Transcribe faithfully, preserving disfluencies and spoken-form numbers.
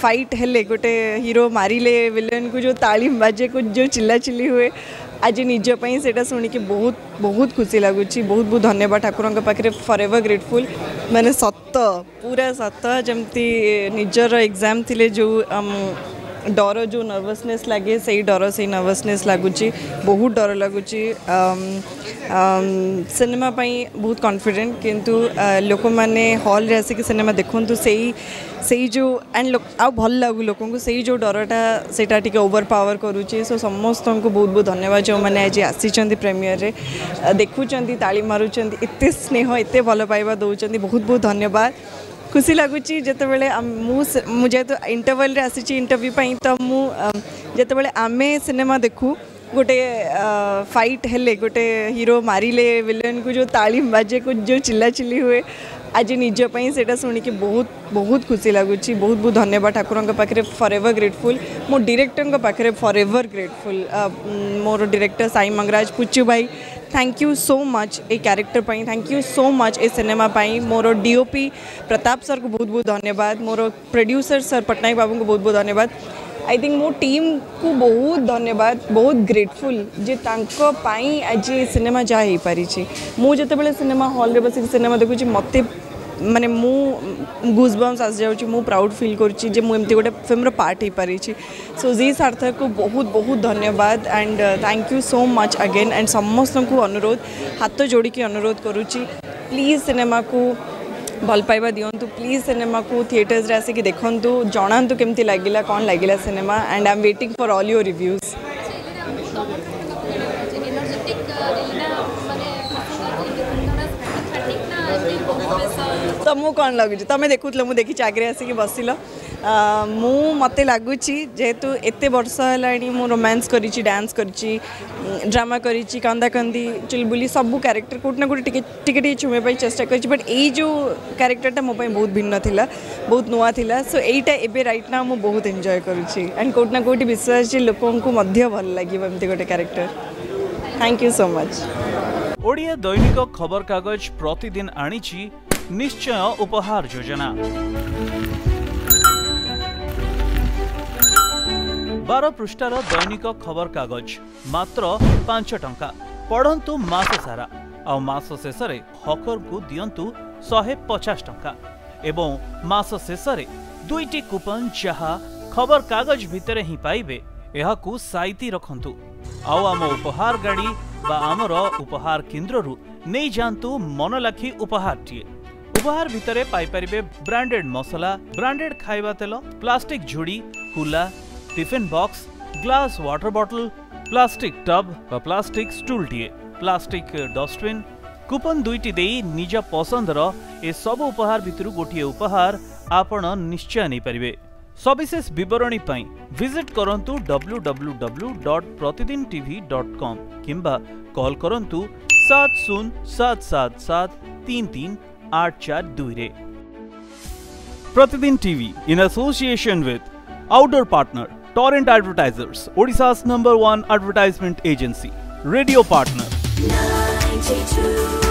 Fight हेले गोटे hero मारिले villain को जो ताली बाजे को जो चिल्ला चिल्ली हुए आज निजपाई से शुणिकी बहुत बहुत खुशी लगुच बहुत बहुत धन्यवाद ठाकुर पाखे फॉर एवर ग्रेटफुल माने सत पूरा सत जमती निजर एग्जाम थिले जो डर जो नर्वसनेस लगे से डर से नर्वसनेस लगुच बहुत डर लगुच सिनेमा बहुत कॉन्फिडेंट किंतु लोक मैंने हॉल रे आसिक सिनेमा देखु से से जो एंड आ भल लगू लोक से जो डरटा सेटा टिके ओवर पावर करुचे सो समस्त को बहुत बहुत धन्यवाद जो मैंने आज आसी प्रेमियर रे देखुं ताली मारुंट एत स्नेह एत भल पाइबा दौरान बहुत बहुत धन्यवाद खुशी लगुच जितेबाला मुझे तो इंटरवल आसी इंटरव्यू तो मुझे आम सिनेमा देखू गोटे फाइट हेले गोटे हीरो मारिले विलेन को जो ताली बाजे को जो चिल्ला चिल्ली हुए आज निजपाई से शुणिकी बहुत बहुत खुशी लगुच बहुत बहुत धन्यवाद ठाकुर पाखे फॉर एवर ग्रेटफुल मो डायरेक्टर पाखे फॉर एवर ग्रेटफुल मोर डायरेक्टर साई मंगराज पुच्चू भाई थैंक यू सो मच ए कैरेक्टर पाई थैंक यू सो मच ए सिनेमा पाई मोर डीओपी प्रताप सर को बहुत बहुत धन्यवाद मोर प्रोड्यूसर सर पट्टनायक बाबू को बहुत बहुत धन्यवाद आई थिंक मो टीम को बहुत धन्यवाद बहुत ग्रेटफुल जे तांको पाई आज सिनेमा जहाँ हो पारी मुझे जो सिनेमा हॉल रे बस सिनेमा देखुची मत माने मु गुजबम्स आस जाऊँ मु प्राउड फील करुच्ची जे मुझे गोटे फिल्म पार्ट हो पारी सो जी सार्थक को बहुत बहुत धन्यवाद and thank you so much again and समस्त को अनुरोध हाथ जोड़िकी अनुरोध करुच्ची प्लीज सिनेमा को भल पाइबा दिंतु प्लीज सिनेमा को थिएटर्स रे आसिक देखंतु जणांतु केमती लागिला कौन लागिला cinema and I am waiting for all your reviews तुमको कौन लगुच तुम देखुल मुझे देखी आगे आसिक बसिल मु मत लगुच जेहेतु एत वर्ष है मु रोमांस करी डांस करी ड्रामा करी कंदा कंदी चुलबुली सब कैरेक्टर कोट ना कोटे टिके छुमे चेष्टा कर बट यही जो कैरेक्टरटा मो बहुत भिन्न थिला बहुत नुआ थिला सो एटा एबे राइट ना मु बहुत एंजॉय करुच्ची एंड कोट ना कोटी विश्वास लोकों को मध्य भल लगे एमती गोटे character thank you so much Odia दैनिक खबर कागज प्रतिदिन आनिछि निश्चय उपहार योजना बारह पृष्ठार दैनिक खबर कागज मात्र पांच टंका पढ़ंतु मास सारा आ मास शेष हकर को दियंतु शहे पचास टंका एवं मास शेष दुईटी कूपन जहा खबर कागज भितर ही पाइबे एहाकू साइती रखंतु आउ आम उपहार गाड़ी बा आमर उपहार केन्द्र रु नहीं जानतु मन लाखी उपहार टीए उपहार भितरे पाई परिबे ब्रांडेड मसला ब्रांडेड खाइबा तेल प्लास्टिक झुड़ी कुला tiffin box glass water bottle plastic tub बा प्लास्टिक स्टूल टीए प्लास्टिक डस्टबिन कूपन दुईटी देई निज पसंदर ए सब उपहार भितरु गोटिए उपहार आपण निश्चय नहीं परिबे सविशेष विवरणी पाई विजिट करंतु W W W dot Pratidin TV dot com किंबा कॉल करंतु सात शून्य सात सात सात तीन तीन आठ चार दुई रे। Pratidin TV in association with outdoor partner Torrent advertisers ओडिशा's number one advertisement agency radio partner